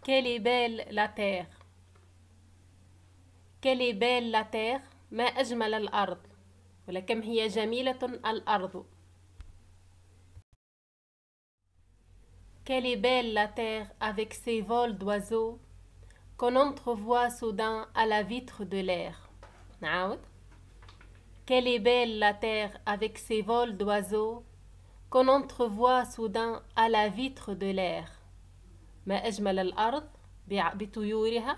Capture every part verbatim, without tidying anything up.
Quelle est belle la terre. Quelle est belle la terre. ما أجمل الأرض. ولا كم هي جميلة الأرض. Quelle est belle la terre avec ses vols d'oiseaux qu'on entrevoit soudain à la vitre de l'air. نعاود. Quelle est belle la terre avec ses vols d'oiseaux qu'on entrevoit soudain à la vitre de l'air. ما أجمل الأرض بطيورها.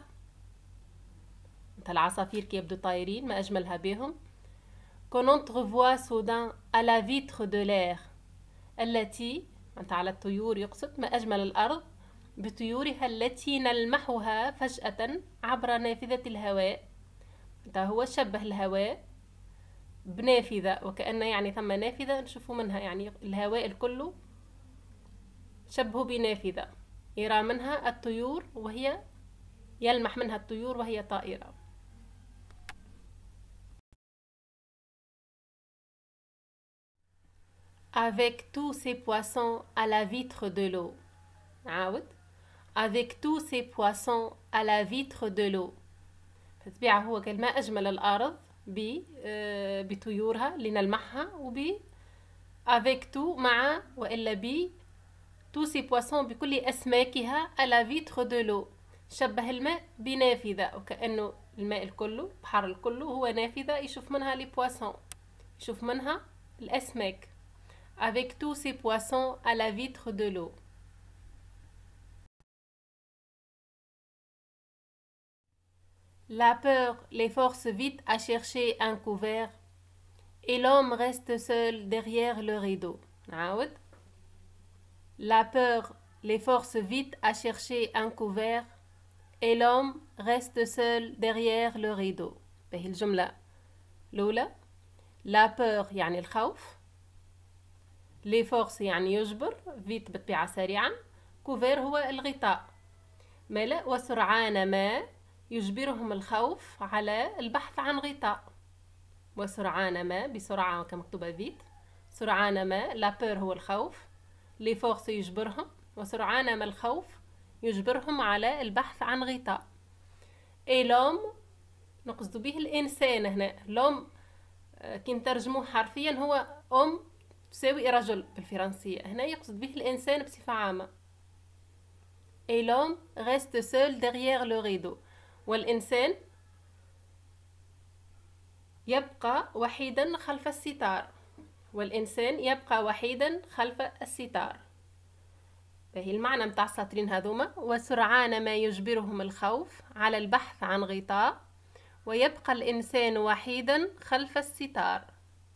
العصافير كي يبدو طايرين ما أجملها بهم. qu'on entrevoit soudain à la vitre de l'air التي أنت على الطيور يقصد ما أجمل الأرض بطيورها التي نلمحها فجأة عبر نافذة الهواء. أنت هو شبه الهواء بنافذة وكأن يعني ثم نافذة نشوفوا منها يعني الهواء الكل شبهه بنافذة يرى منها الطيور وهي يلمح منها الطيور وهي طائرة. Avec tous ces poissons à la vitre de l'eau. عاود. Avec tous ces poissons à la vitre de l'eau. فتبيعه هو كلمة أجمل الأرض بطيورها لنلمحها وب avec tout مع وإلا ب tous ces poissons بكل أسماكها à la vitre de l'eau. شبه الماء بنافذة وكأنه الماء الكله بحر الكله هو نافذة يشوف منها لي poissons يشوف منها الأسماك. avec tous ces poissons à la vitre de l'eau. La peur les force vite à chercher un couvert et l'homme reste seul derrière le rideau. عاود. La peur les force vite à chercher un couvert et l'homme reste seul derrière le rideau. بهي الجملة الأولى. La peur يعني الخوف. Les forces يعني يجبر. vite بطبيعة سريعا. couvert هو الغطاء. ملأ وسرعان ما يجبرهم الخوف على البحث عن غطاء. وسرعان ما بسرعة كمكتوبة فيت. سرعان ما لا بير هو الخوف. لي فورس يجبرهم وسرعان ما الخوف يجبرهم على البحث عن غطاء. اي لوم نقصد به الإنسان هنا. لوم كي نترجموه حرفيا هو أم تساوي رجل بالفرنسية. هنا يقصد به الإنسان بصفة عامة. اي لوم reste seul derrière le rideau. والإنسان يبقى وحيدا خلف الستار. والإنسان يبقى وحيدا خلف الستار. فهي المعنى متاع السطرين هذوما. وسرعان ما يجبرهم الخوف على البحث عن غطاء ويبقى الإنسان وحيدا خلف الستار.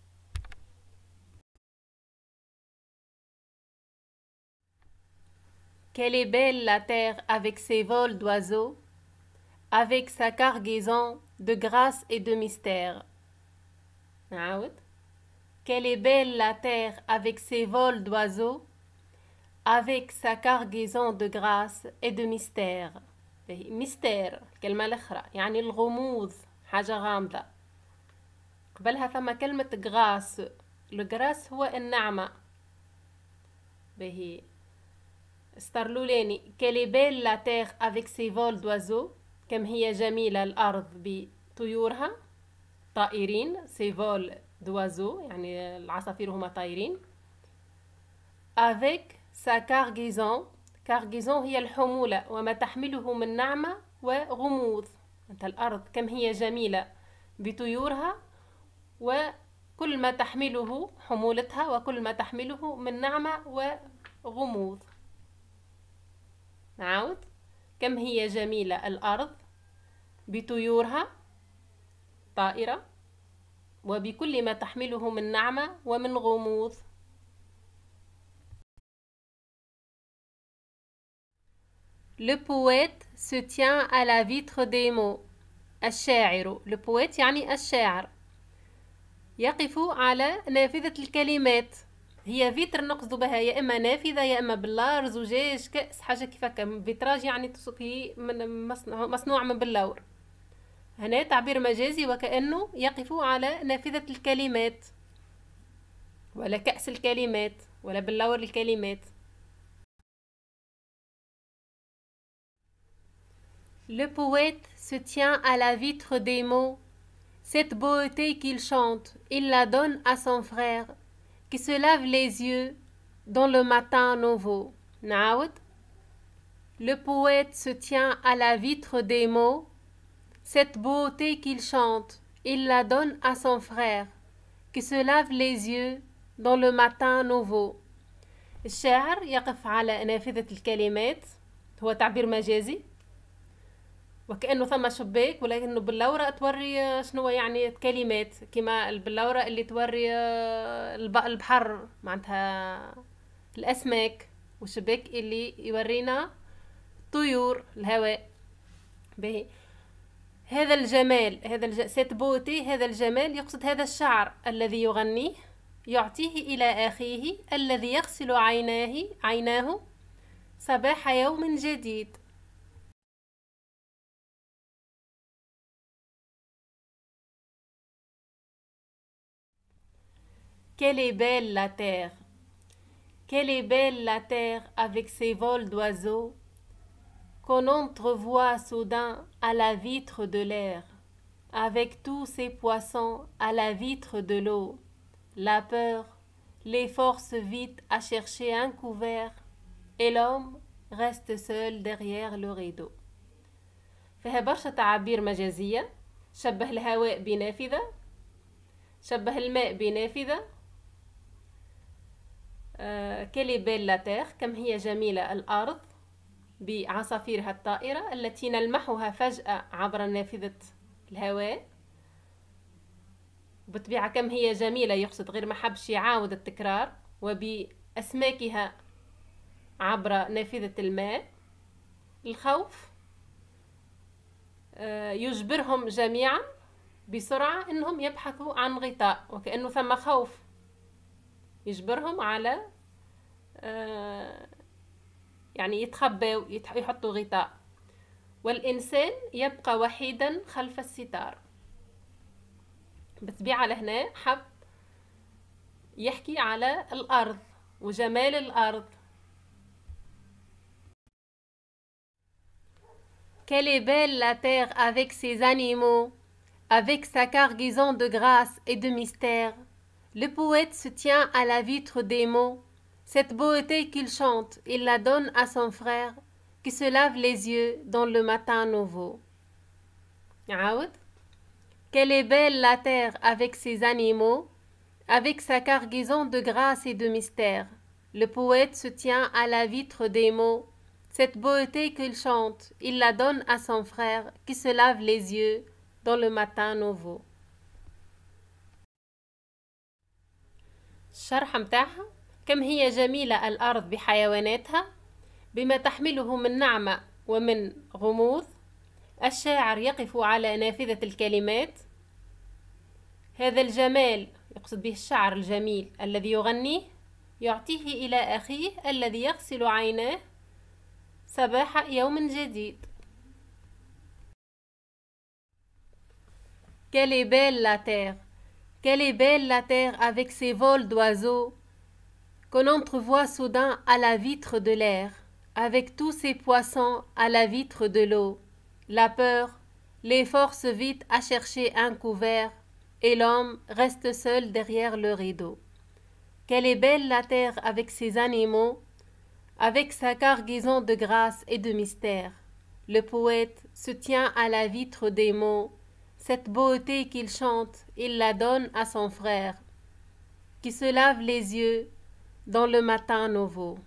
Quelle est belle la terre avec ses vols d'oiseaux, avec sa cargaison de grâce et de mystère. نعاود. Quelle est belle la terre avec ses vols d'oiseaux, avec sa cargaison de grâce et de mystère. ميستير الكلمة الأخرى يعني الغموض حاجة غامضة. قبلها ثم كلمة غراس. الغراس هو النعمة. به استرلولاني. Quelle est belle la terre avec ses vols d'oiseaux. كم هي جميلة الأرض بطيورها طائرين. ses vols d'oiseaux يعني العصافير هما طايرين. avec sa cargaison. cargaison هي الحمولة وما تحمله من نعمة وغموض. أنت الأرض كم هي جميلة بطيورها وكل ما تحمله حمولتها وكل ما تحمله من نعمة وغموض. نعود. كم هي جميلة الأرض بطيورها طائرة وبكل ما تحمله من نعمة ومن غموض. Le poète se tient à la vitre des mots. الشاعر. Le poète يعني الشاعر يقف على نافذة الكلمات. هي فيتر نقصد بها يا إما نافذة يا إما بلار زجاج كأس حاجة كيف هكا. فيتراج يعني هي من مصنوع من بلور. هنا تعبير مجازي وكأنه يقف على نافذة الكلمات ولا كأس الكلمات ولا بلور الكلمات. Le poète se tient à la vitre des mots. Cette beauté qu'il chante, il la donne à son frère, qui se lave les yeux dans le matin nouveau. Naoud. Le poète se tient à la vitre des mots. Cette beauté qu'il chante, il la donne à son frère, qui se lave les yeux dans le matin nouveau. الشاعر يقف على نافذة الكلمات، هو تعبير مجازي، وكأنه ثم شباك ولكنه باللورة توري شنو يعني كلمات، كما باللورة اللي توري البحر معناتها الأسماك، والشباك اللي يورينا طيور الهواء. به هذا الجمال، هذا الج... سيت بوتي، هذا الجمال يقصد هذا الشعر الذي يغنيه، يعطيه إلى أخيه الذي يغسل عيناه عيناه صباح يوم جديد. Quelle est belle la terre, quelle est belle la terre avec ses vols d'oiseaux, qu'on entrevoit soudain à la vitre de l'air, avec tous ces poissons à la vitre de l'eau, la peur les force vite à chercher un couvert, et l'homme reste seul derrière le rideau. فيها برشا تعابير مجازية، شبه الهواء بنافذة، شبه الماء بنافذة. كالي بيل لا تير، كم هي جميلة الأرض بعصافيرها الطائرة التي نلمحها فجأة عبر نافذة الهواء. بطبيعة كم هي جميلة يقصد غير ما حبش يعاود التكرار، وبأسماكها عبر نافذة الماء. الخوف يجبرهم جميعا بسرعة انهم يبحثوا عن غطاء، وكأنه ثم خوف يجبرهم على يعني يتخبوا يحطوا غطاء. والإنسان يبقى وحيدا خلف الستار. بطبيعة لهنا حب يحكي على الأرض وجمال الأرض. Quelle est belle la terre avec ses animaux, avec sa cargaison de grâce et de mystère. Le poète se tient à la vitre des mots. Cette beauté qu'il chante, il la donne à son frère, qui se lave les yeux dans le matin nouveau. عاود. Quelle est belle la terre avec ses animaux, avec sa cargaison de grâce et de mystère. Le poète se tient à la vitre des mots. Cette beauté qu'il chante, il la donne à son frère, qui se lave les yeux dans le matin nouveau. الشرح متاعها: كم هي جميلة الأرض بحيواناتها، بما تحمله من نعمة ومن غموض. الشاعر يقف على نافذة الكلمات. هذا الجمال يقصد به الشعر الجميل الذي يغنيه، يعطيه إلى أخيه الذي يغسل عيناه صباح يوم جديد. Quelle est belle la terre, quelle est belle la terre avec ses vols d'oiseaux, qu'on entrevoit soudain à la vitre de l'air, avec tous ces poissons à la vitre de l'eau. La peur les force vite à chercher un couvert, et l'homme reste seul derrière le rideau. Quelle est belle la terre avec ses animaux, avec sa cargaison de grâce et de mystère. Le poète se tient à la vitre des mots. Cette beauté qu'il chante, il la donne à son frère, qui se lave les yeux dans le matin nouveau.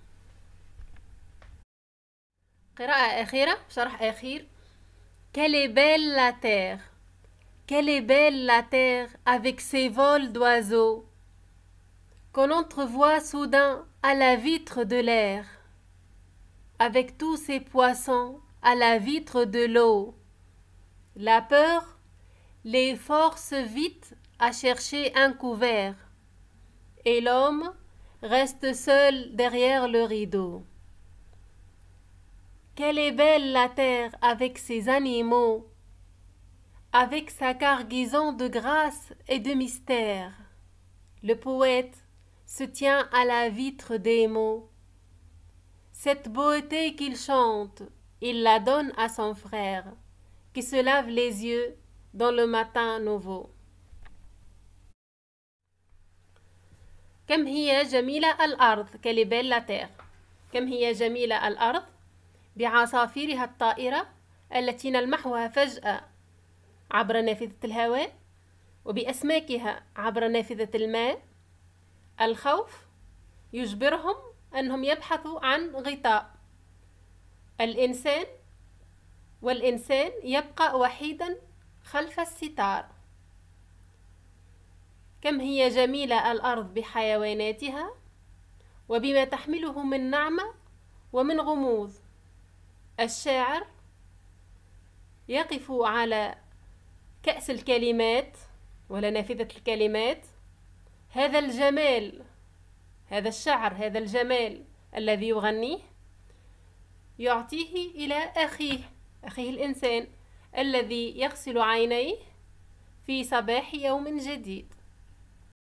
قراءة أخيرة، شرح أخير. Quelle est belle la terre, quelle est belle la terre avec ses vols d'oiseaux, qu'on entrevoit soudain à la vitre de l'air, avec tous ces poissons à la vitre de l'eau. La peur les force vite à chercher un couvert, et l'homme reste seul derrière le rideau. Quelle est belle la terre avec ses animaux, avec sa cargaison de grâce et de mystère. Le poète se tient à la vitre des mots. Cette beauté qu'il chante, il la donne à son frère, qui se lave les yeux dans le matin nouveau. كم هي جميلة الأرض كاليبيل لا تير. كم هي جميلة الأرض بعصافيرها الطائرة التي نلمحها فجأة عبر نافذة الهواء، وبأسماكها عبر نافذة الماء. الخوف يجبرهم أنهم يبحثوا عن غطاء. الإنسان والإنسان يبقى وحيدا خلف الستار. كم هي جميلة الأرض بحيواناتها وبما تحمله من نعمة ومن غموض. الشاعر يقف على كأس الكلمات ولا نافذة الكلمات. هذا الجمال، هذا الشعر، هذا الجمال الذي يغنيه يعطيه إلى أخيه أخيه الإنسان الذي يغسل عينيه في صباح يوم جديد.